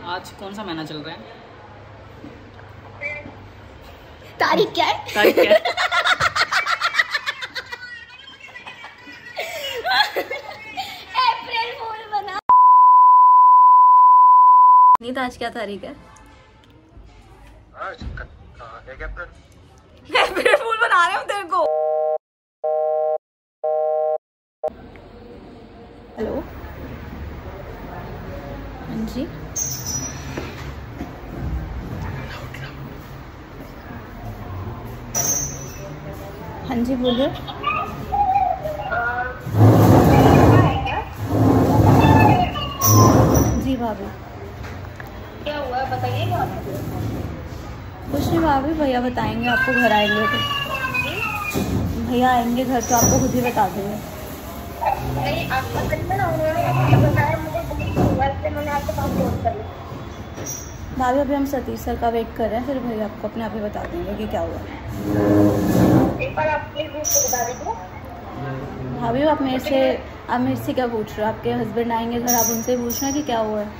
आज कौन सा महीना चल रहा है? तारीख क्या है? तारीख क्या है? अप्रैल फूल बना। नहीं तो आज क्या तारीख है? आज 1 अप्रैल। अप्रैल फूल बना रहे हो तेरे को। हेलो, हाँ जी। हाँ जी बोलिए। जी भाभी। क्या हुआ बताइए। कुछ नहीं भाभी, भैया बताएंगे आपको, घर आएंगे तो। भैया आएंगे घर तो आपको खुद ही बता देंगे। नहीं आपका कितना बताया मुझे, मैंने आपको काम फोन कर लिया। भाभी अभी हम सतीश सर का वेट कर रहे हैं, फिर भैया आपको अपने आप ही बता देंगे कि क्या हुआ। एक बार आप प्लीज मुझे बता दीजिए। भाभी आप मेरे से क्या पूछ रहे हो? आपके हस्बैंड आएंगे घर, आप उनसे पूछना कि क्या हुआ है।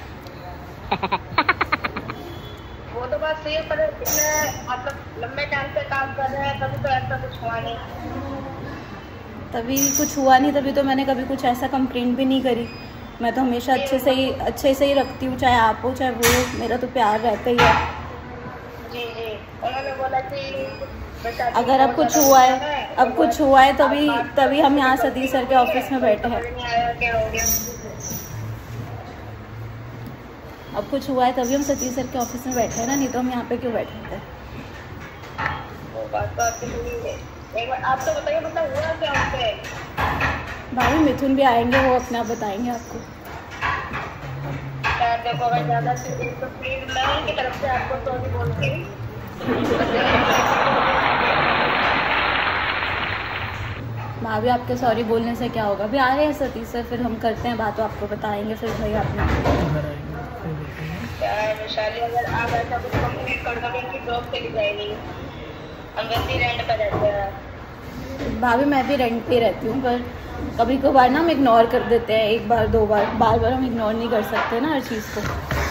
वो तो बात सही है, पर इतने मतलब लंबे टाइम से काम कर रहे हैं, कभी तो ऐसा कुछ हुआ नहीं। तभी कुछ हुआ नहीं, तभी तो मैंने कभी कुछ ऐसा कंप्लेंट भी नहीं करी। मैं तो हमेशा अच्छे से ही रखती हूँ, चाहे आप हो चाहे वो हो, मेरा तो प्यार रहता ही है। जी जी, उन्होंने बोला कि अगर अब कुछ हुआ है तभी हम यहाँ सतीश सर के ऑफिस में बैठे हैं। अब कुछ हुआ है तभी हम सतीश सर के ऑफिस में बैठे हैं ना, नहीं तो हम यहाँ पे क्यों बैठे थे। आप तो बताइए मतलब हुआ क्या उनसे? भाभी मिथुन भी आएंगे, वो अपने आप बताएंगे आपको। देखो अगर ज़्यादा तो प्लीज मैं की तरफ से आपको सॉरी बोल के। भाभी आपके सॉरी बोलने से क्या होगा? अभी आ रहे हैं सतीश सर, फिर हम करते हैं बात, तो आपको बताएंगे फिर भैया अपने। क्या है वैशाली, अगर आप ऐसा कुछ कंप्लीट कर दोगे कि जॉब चली जाएगी। हम वैसे ही रेंट पर रहते हैं। भाभी मैं भी रेंट पे रहती हूँ, पर कभी कभार ना हम इग्नोर कर देते हैं, 1 बार 2 बार, बार बार हम इग्नोर नहीं कर सकते ना हर चीज़ को।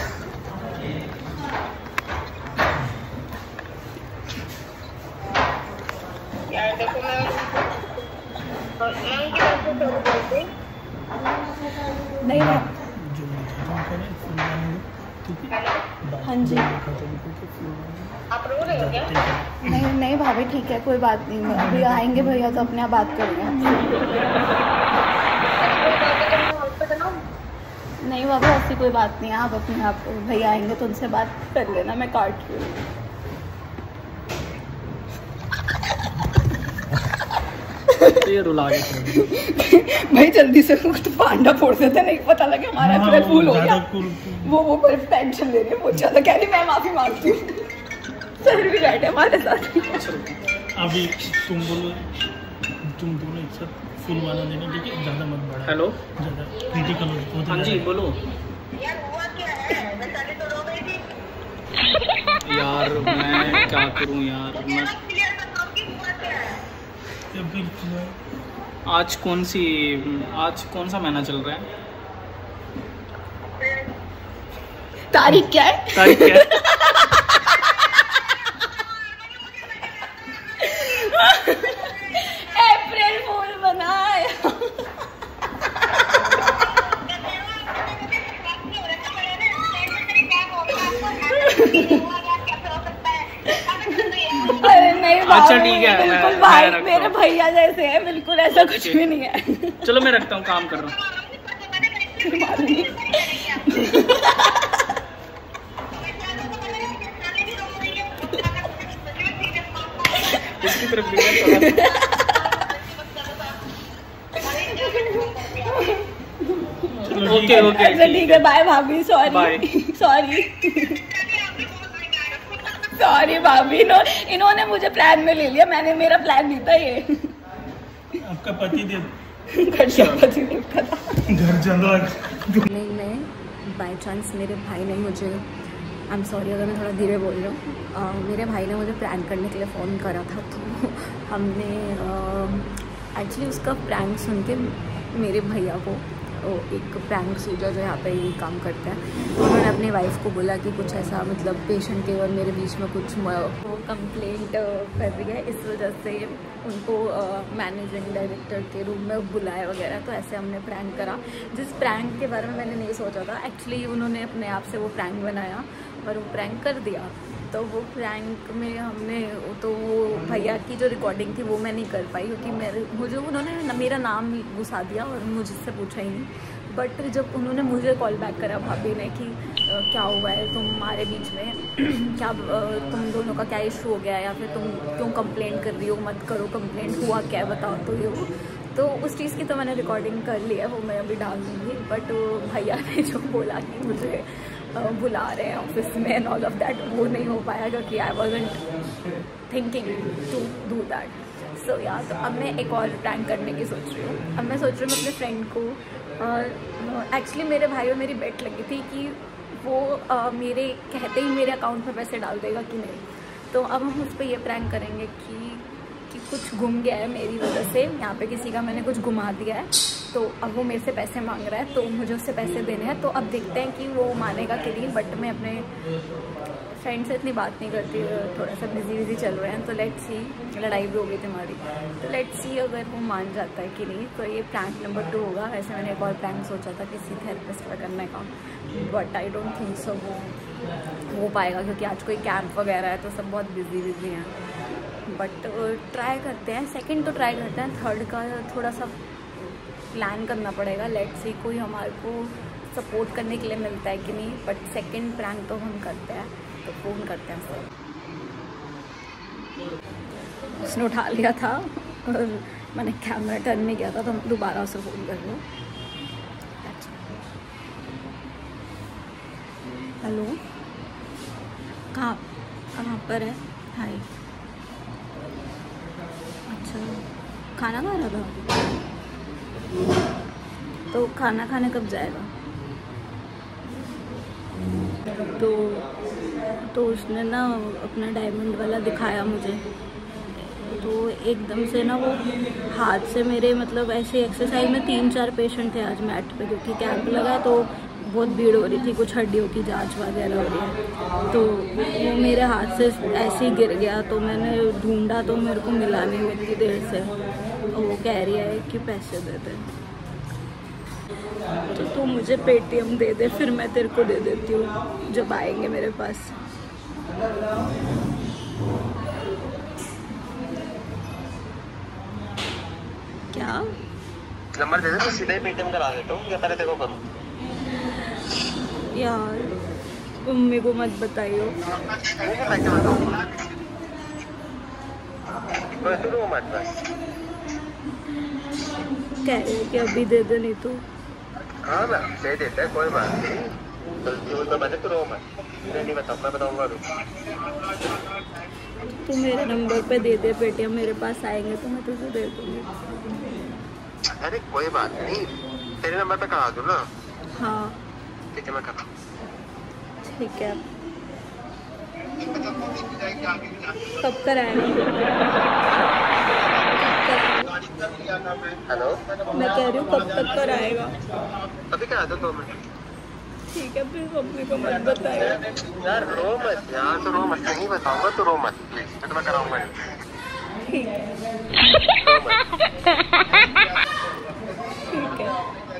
यार देखो मैं उनकी तरफ से सॉरी बोलती। नहीं ना। हाँ जी। आप रो रहे हो क्या? नहीं भाभी ठीक है, कोई बात नहीं, अभी आएंगे भैया तो अपने आप बात करेंगे। नहीं बाबू ऐसी कोई बात नहीं है, आप अपने आप, भैया आएंगे तो उनसे बात कर लेना, मैं काट रही हूँ। ये रुला के भाई जल्दी से तो पांडा फोड़ देते, नहीं पता लगे हमारा अप्रैल फूल हो गया। वो पर टेंशन ले रही है, बहुत ज्यादा कह रही मैं माफी मांगती हूँ। सर भी बैठे हमारे साथ। अभी तुम दोनों एक साथ फूल वाला लेना, ठीक है? ज़्यादा मत बढ़ा। हेलो, ज़्यादा क्रिटिकल हो। हाँ जी बोलो। यार हुआ क्या है? वैशाली तो रो रही थी। यार मैं क्या करूँ यार, मैं आज कौन सा महीना चल रहा है? तारीख क्या है? तारीख क्या है? अप्रैल फूल बनाया। अरे नहीं अच्छा ठीक है, बिल्कुल भाई मेरे भैया जैसे हैं, बिल्कुल ऐसा कुछ भी नहीं है। चलो मैं रखता हूँ, काम कर रहा हूँ। इसकी तरफ ओके ठीक है, बाय भाभी, सॉरी भाभी, इन्होंने मुझे प्लान में ले लिया, मेरा प्लान नहीं था ये। आपका पति देव घर चलो। नहीं बाय चांस मेरे भाई ने मुझे, आई एम सॉरी अगर मैं थोड़ा धीरे बोल रहा हूँ, मेरे भाई ने मुझे प्रैंक करने के लिए फ़ोन करा था, तो हमने एक्चुअली उसका प्रैंक सुन के मेरे भैया को एक प्रैंक सूजा जो यहाँ पे ही काम करते हैं, उन्होंने अपनी वाइफ को बोला कि कुछ ऐसा मतलब पेशेंट के और मेरे बीच में कुछ कंप्लेंट कर रही है, इस वजह से उनको मैनेजिंग डायरेक्टर के रूम में बुलाया वगैरह। तो ऐसे हमने प्रैंक करा, जिस प्रैंक के बारे में मैंने नहीं सोचा था। एक्चुअली उन्होंने अपने आप से वो प्रैंक बनाया और वो प्रैंक कर दिया। तो वो प्रैंक में हमने तो वो भैया की जो रिकॉर्डिंग थी वो मैं नहीं कर पाई, क्योंकि मुझे उन्होंने मेरा नाम घुसा दिया और मुझसे पूछा ही नहीं। बट जब उन्होंने मुझे कॉल बैक करा भाभी ने कि क्या हुआ है तुम्हारे बीच में, क्या तुम दोनों का क्या इशू हो गया है, या फिर तुम क्यों कंप्लेंट कर रही हो, मत करो कंप्लेंट, हुआ क्या बताओ। तो ये वो तो उस चीज़ की तो मैंने रिकॉर्डिंग कर ली है, वो मैं अभी डाल दूँगी। बट भैया ने जो बोला कि मुझे बुला रहे हैं ऑफिस में एंड ऑल ऑफ दैट, वो नहीं हो पाया क्योंकि I wasn't thinking to do that. So या तो अब मैं एक और प्रैंक करने की सोच रही हूँ। अब मैं सोच रही हूँ अपने फ्रेंड को, और एक्चुअली मेरे भाई और मेरी बेट लगी थी कि वो मेरे कहते ही मेरे अकाउंट में पैसे डाल देगा कि नहीं। तो अब हम उस पर ये प्रैंक करेंगे कि कुछ गुम गया है मेरी वजह से, यहाँ पे किसी का मैंने कुछ घुमा दिया है, तो अब वो मेरे से पैसे मांग रहा है, तो मुझे उससे पैसे देने हैं। तो अब देखते हैं कि वो मानेगा कि नहीं। बट मैं अपने फ्रेंड से इतनी बात नहीं करती, थोड़ा सा बिजी चल रहे हैं। तो लेट्स सी, लड़ाई भी हो गई थी हमारी, तो लेट्स सी अगर वो मान जाता है कि नहीं। तो ये प्रैंक नंबर 2 होगा। वैसे मैंने एक और प्रैंक सोचा था किसी थेरेपिस्ट पर करने का, but I don't think so वो हो पाएगा, क्योंकि आज कोई कैंप वगैरह है तो सब बहुत बिजी हैं। बट ट्राई करते हैं, सेकंड तो ट्राई करते हैं, थर्ड का थोड़ा सा प्लान करना पड़ेगा। लेट्स सी कोई हमारे को सपोर्ट करने के लिए मिलता है कि नहीं। बट सेकंड प्रैंक तो हम करते हैं, तो फ़ोन करते हैं सर। उसने उठा लिया था और मैंने कैमरा टर्न नहीं किया था, तो हम दोबारा उसे फ़ोन कर रहे हो। हेलो, कहाँ पर है? हाय, अच्छा खाना खा रहा था, तो खाना खाने कब जाएगा? तो उसने ना अपना डायमंड वाला दिखाया मुझे, तो एकदम से ना वो हाथ से मेरे मतलब ऐसे एक्सरसाइज में 3-4 पेशेंट थे आज मैट पे, क्योंकि कैंप लगा तो बहुत भीड़ हो रही थी, कुछ हड्डियों की जांच वगैरह हो रही है। तो वो मेरे हाथ से ऐसे ही गिर गया, तो मैंने ढूंढा तो मेरे को मिला नहीं इतनी देर से। और वो कह रही है कि पैसे दे दे, तो तू मुझे पेटीएम दे दे, फिर मैं तेरे को दे देती हूँ जब आएंगे मेरे पास। क्या नंबर दे दे तो सीधे ही पेटीएम करा देता हूँ, या पहले तेरे को करूँ? यार मम्मी को मत बताइयो। कह रही है कि अभी दे दे, नहीं तो हाँ ना दे देता है, कोई बात नहीं। तो मैंने तो रो मत, नहीं बताऊँ, मैं बताऊँगा। तू मेरे नंबर पे दे दे पेटीएम, मेरे पास आएंगे तो मैं तुझे दे दूँगी। अरे कोई बात नहीं, तेरे नंबर पे करा दूँ ना? हाँ ठीक है, मैं करा। ठीक है, कब कराएगा? हेलो, मैं कह रही हूँ कब तक कराएगा? अभी करा दो 2 मिनट। ठीक है, फिर मम्मी को मत बताएगा। यार रो मत, यार तो रो मत, नहीं बताऊंगा तो रो मत प्लीज, मैं तुम्हें कराऊंगा। ठीक है, ठीक है।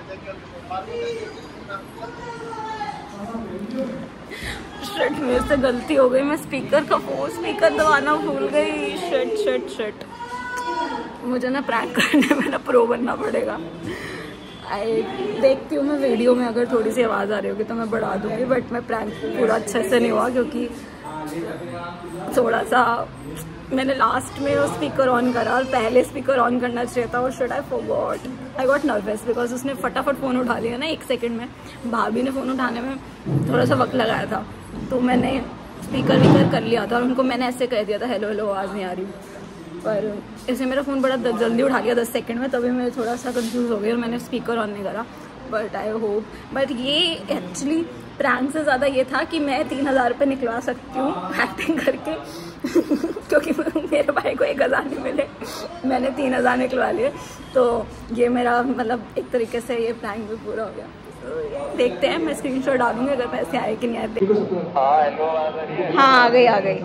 शट, मेरे से गलती हो गई, मैं स्पीकर दबाना भूल गई। शट मुझे ना प्रैंक करने में ना प्रो बनना पड़ेगा। देखती हूँ मैं वीडियो में, अगर थोड़ी सी आवाज़ आ रही होगी तो मैं बढ़ा दूँगी। बट मैं प्रैंक पूरा अच्छे से नहीं हुआ, क्योंकि थोड़ा सा मैंने लास्ट में वो स्पीकर ऑन करा और पहले स्पीकर ऑन करना चाहिए था, और should I got nervous because उसने फटाफट फ़ोन उठा लिया ना 1 सेकंड में। भाभी ने फ़ोन उठाने में थोड़ा सा वक्त लगाया था, तो मैंने स्पीकर कर लिया था और उनको मैंने ऐसे कह दिया था हेलो हेलो, आवाज़ नहीं आ रही। पर इसने मेरा फ़ोन बड़ा जल्दी उठा लिया 10 सेकंड में, तभी मैं थोड़ा सा कंफ्यूज हो गई और मैंने स्पीकर ऑन नहीं करा। बट आई होप, बट ये एक्चुअली प्रैंक से ज़्यादा ये था कि मैं 3000 रुपये निकलवा सकती हूँ एक्टिंग करके क्योंकि मेरे भाई को 1000 नहीं मिले, मैंने 3000 निकलवा लिए। तो ये मेरा मतलब एक तरीके से ये प्लान भी पूरा हो गया। तो देखते हैं, मैं स्क्रीनशॉट डालूंगी अगर पैसे आए कि नहीं आए। हाँ आ गई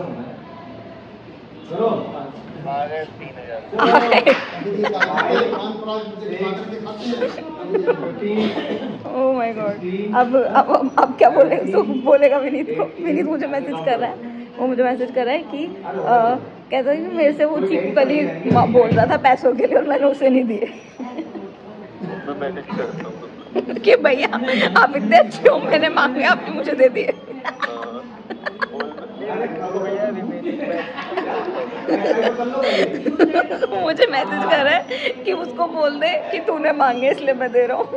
ओह माय गॉड। अब क्या बोले, तो बोलेगा विनीत को। विनीत मुझे मैसेज कर रहा है, वो मुझे मैसेज कर रहा है कि कहता है कि मेरे से वो चीकू कल ही बोल रहा था पैसों के लिए और मैंने उसे नहीं दिए। कि भैया आप इतने अच्छे हो, मैंने मांगे आपने मुझे दे दिए। मुझे मैसेज कर रहा है कि उसको बोल दे कि तूने मांगे इसलिए मैं दे रहा हूँ।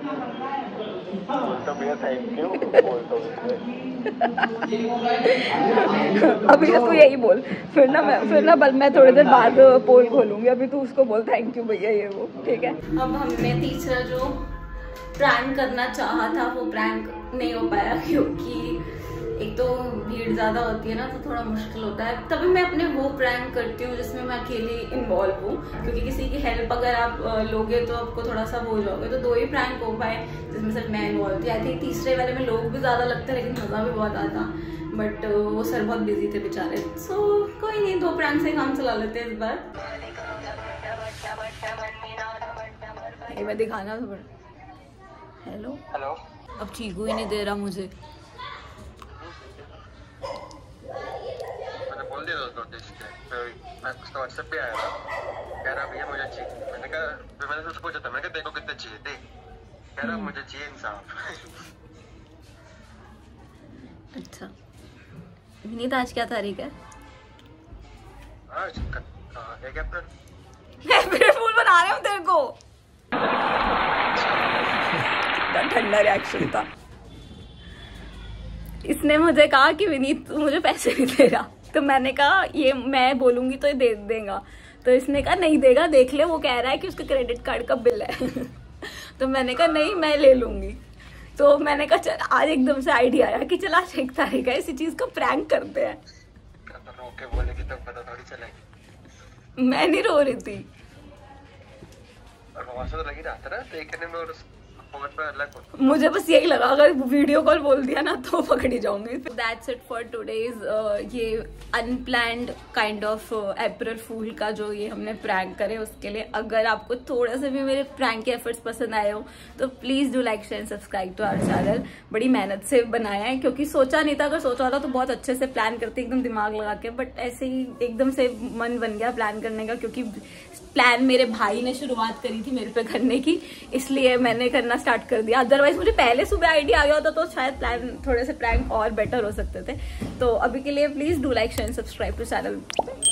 अभी तो तू यही बोल, फिर ना मैं थोड़ी देर बाद पोल खोलूंगी। अभी तू उसको बोल थैंक यू भैया ये वो, ठीक है। अब हमने तीसरा जो प्रैंक करना चाहा था वो प्रैंक नहीं हो पाया, क्योंकि एक तो भीड़ ज़्यादा होती है ना, तो थोड़ा मुश्किल होता है। तभी मैं अपने वो प्रैंक करती हूँ जिसमें मैं अकेली इन्वॉल्व हूँ, क्योंकि किसी की हेल्प अगर आप लोगे तो आपको थोड़ा सा हो जाओगे। तो 2 ही प्रैंक हो पाए जिसमें सिर्फ मैं इन्वॉल्व थी। आई थिंक तीसरे वाले में लोग भी ज़्यादा लगते हैं लेकिन मज़ा भी बहुत आता, बट वो सर बहुत बिजी थे बेचारे। सो कोई नहीं, 2 प्रैंक से काम चला लेते हैं इस बार। मैं दिखाना तो हेलो अब चीकू ही नहीं दे रहा मुझे। मैंने बोल दिया मैं उसका व्हाट्सएप पे आया था, कह रहा भैया मुझे चाहिए। मैंने कहा, फिर मैंने उसको पूछा था, मैंने कहा देखो कितने चाहिए, देख कह रहा मुझे चाहिए इंसाफ। अच्छा विनीत, आज क्या तारीख है? आज 1 अप्रैल। मैं फूल बना रहा हूँ तेरे को। ठंडा रिएक्शन था। इसने मुझे कहा कि विनीत मुझे पैसे नहीं दे रहा, तो मैंने कहा ये मैं बोलूंगी तो ये दे देगा। तो इसने कहा नहीं देगा, देख ले, वो कह रहा है कि उसका क्रेडिट कार्ड का बिल है। तो मैंने कहा नहीं मैं ले लूंगी। तो मैंने कहा चल, आज एकदम से आइडिया आया कि चल आज 1 तारीख है, इसी चीज का प्रैंक करते हैं। रोके बोलेगी तो पता थोड़ी चलेगी। मैं नहीं रो रही थी, और वहां से तो लगी रहा था ना देखने में, और मुझे बस यही लगा अगर वीडियो कॉल बोल दिया ना तो पकड़ी जाऊंगी। दैट्स इट फॉर टुडेज ये unplanned kind of April fool का जो ये हमने प्रैंक करे उसके लिए। अगर आपको थोड़ा सा भी मेरे प्रैंक के एफर्ट्स पसंद आए हो तो please do like share subscribe to our channel. बड़ी मेहनत से बनाया है, क्योंकि सोचा नहीं था, अगर सोचा था तो बहुत अच्छे से प्लान करते एकदम दिमाग लगा के, बट ऐसे ही एकदम से मन बन गया प्लान करने का, क्योंकि प्लान मेरे भाई ने शुरुआत करी थी मेरे पे करने की, इसलिए मैंने करना स्टार्ट कर दिया। अदरवाइज मुझे पहले सुबह आइडिया आ गया होता तो शायद प्लान थोड़े से प्रैंक और बेटर हो सकते थे। तो अभी के लिए please do like share subscribe to channel.